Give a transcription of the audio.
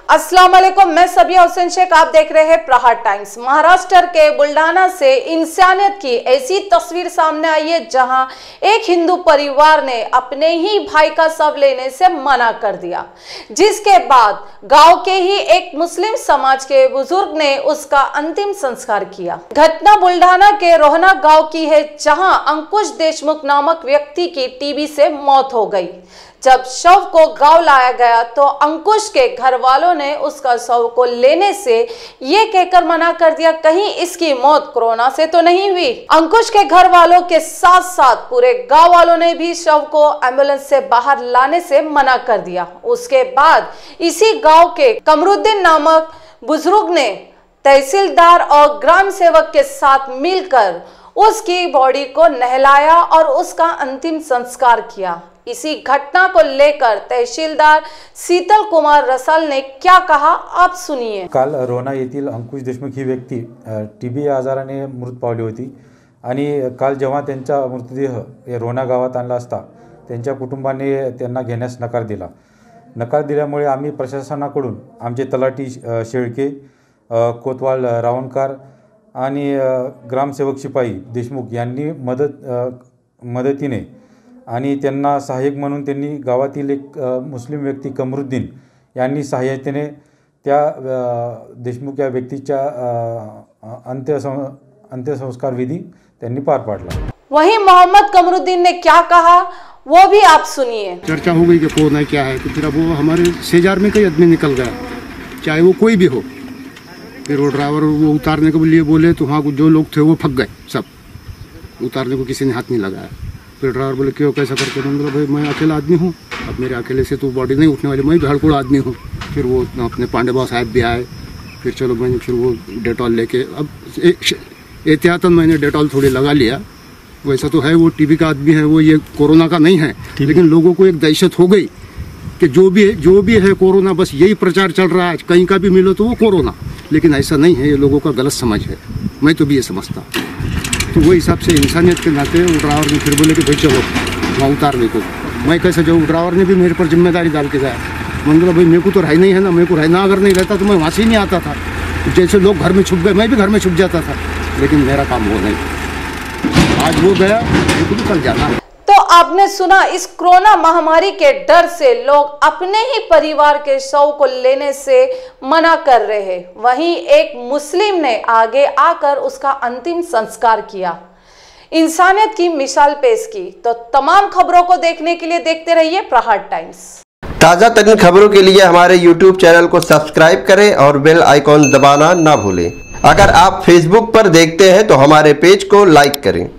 अस्सलाम वालेकुम, मैं सबिया हुसैन शेख, आप देख रहे हैं प्रहार टाइम्स। महाराष्ट्र के बुल्ढाना से इंसानियत की ऐसी तस्वीर सामने आई है जहां एक हिंदू परिवार ने अपने ही भाई का शव लेने से मना कर दिया, जिसके बाद गांव के ही एक मुस्लिम समाज के बुजुर्ग ने उसका अंतिम संस्कार किया। घटना बुल्ढाना के रोहना गांव की है, जहां अंकुश देशमुख नामक व्यक्ति की टीबी से मौत हो गई। जब शव को गांव लाया गया तो अंकुश के घर वालों ने उसका शव को लेने से ये कहकर मना कर दिया, कहीं इसकी मौत कोरोना से तो नहीं हुई। अंकुश के घर वालों के साथ साथ पूरे गांव वालों ने भी शव को एम्बुलेंस से बाहर लाने से मना कर दिया। उसके बाद इसी गांव के कमरुद्दीन नामक बुजुर्ग ने तहसीलदार और ग्राम सेवक के साथ मिलकर उसकी बॉडी को नहलाया और उसका अंतिम संस्कार किया। इसी घटना को लेकर तहसीलदार शीतल कुमार रसाल ने क्या कहा, आप सुनिए। काल रोहना येथील अंकुश देशमुख ही व्यक्ती टीबी या आजाराने मृत पावली होती आणि काल जेव्हा त्यांचा मृतदेह रोहना गावात आणला असता त्यांच्या कुटुंबाने त्यांना घेण्यास नकार दिला। नकार दिल्यामुळे आम्ही प्रशासनाकडून आमचे तलाठी शेळके, कोतवाल रावणकार आणि ग्रामसेवक शिपाई देशमुख यांनी मदतीने आणि त्यांना सहाय्यक म्हणून त्यांनी गावातील एक मुस्लिम व्यक्ती कमरुद्दीन यांनी सहाय्यतेने त्या देशमुख या व्यक्तीच्या अंत्यसंस्कार विधी त्यांनी पार पाडला। वहीं मोहम्मद कमरुद्दीन ने क्या कहा, वो भी आप सुनिए। चर्चा हो गई कि कौन है क्या है, तो फिर वो हमारे सेजार में कई आदमी निकल गया, चाहे वो कोई भी हो। फिर वो ड्राइवर वो उतारने के लिए बोले तो वहाँ जो लोग थे वो फंस गए, सब उतारने को किसी ने हाथ नहीं लगाया। फिर ड्राइवर बोले क्यों कैसा करके, मैंने बोला भाई मैं अकेला आदमी हूँ, अब मेरे अकेले से तो बॉडी नहीं उठने वाली, मैं भड़कुड़ आदमी हूँ। फिर वो अपने पांडे बाबा साहब भी आए, फिर चलो मैंने फिर वो डेटॉल लेके, अब एहतियातन मैंने डेटॉल थोड़ी लगा लिया। वैसा तो है वो टीबी का आदमी है, वो ये कोरोना का नहीं है, लेकिन लोगों को एक दहशत हो गई कि जो भी है कोरोना, बस यही प्रचार चल रहा है, कहीं का भी मिलो तो वो कोरोना, लेकिन ऐसा नहीं है, ये लोगों का गलत समझ है। मैं तो भी ये समझता, तो वो हिसाब से इंसानियत के नाते ड्राइवर ने फिर बोले कि भाई चलो वहाँ उतारने को। मैं कैसे जाऊँ, ड्राइवर ने भी मेरे पर जिम्मेदारी डाल के गया। मैंने बोला भाई मेरे को तो रह नहीं है ना, मेरे को रहना अगर नहीं रहता तो मैं वहाँ से ही नहीं आता था। जैसे लोग घर में छुप गए मैं भी घर में छुप जाता था, लेकिन मेरा काम वो नहीं। आज वो गया, मेरे को भी कल जाना है। तो आपने सुना, इस कोरोना महामारी के डर से लोग अपने ही परिवार के शव को लेने से मना कर रहे हैं। वहीं एक मुस्लिम ने आगे आकर उसका अंतिम संस्कार किया, इंसानियत की मिसाल पेश की। तो तमाम खबरों को देखने के लिए देखते रहिए प्रहार टाइम्स। ताज़ा तरीन खबरों के लिए हमारे YouTube चैनल को सब्सक्राइब करें और बेल आइकॉन दबाना ना भूलें। अगर आप Facebook पर देखते हैं तो हमारे पेज को लाइक करें।